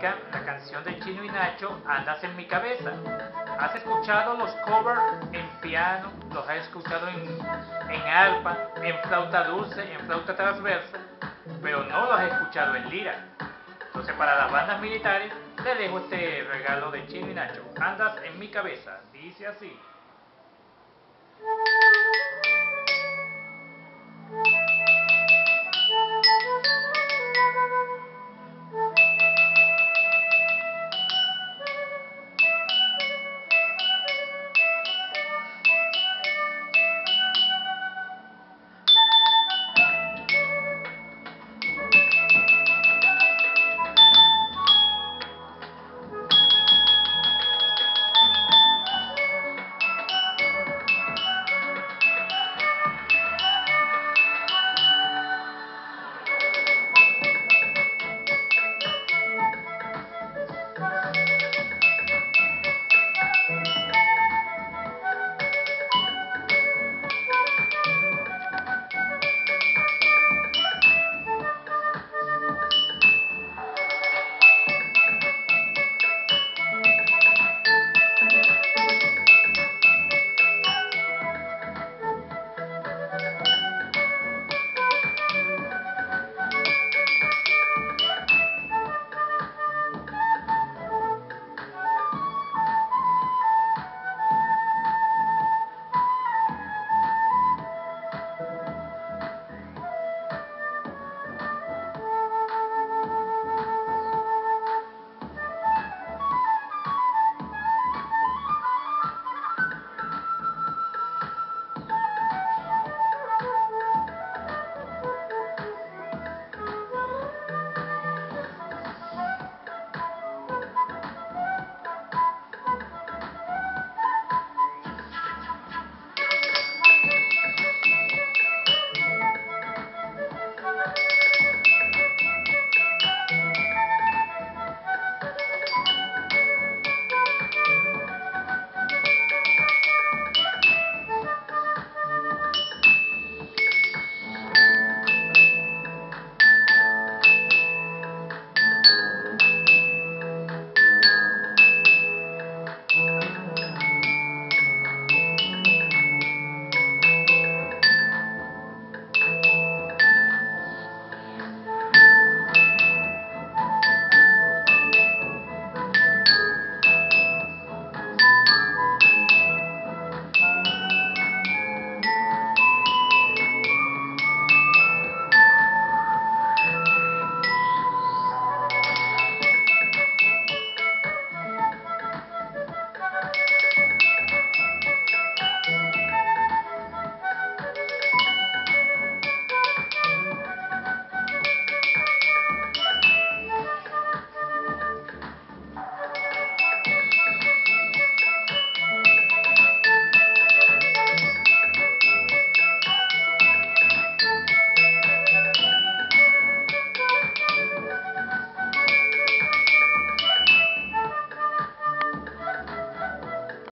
dedica la canción de Chino y Nacho, Andas en mi cabeza. ¿Has escuchado los covers en piano? ¿Los has escuchado en arpa, en flauta dulce, en flauta transversa? Pero no los has escuchado en lira. Entonces, para las bandas militares, te dejo este regalo de Chino y Nacho, Andas en mi cabeza. Dice así.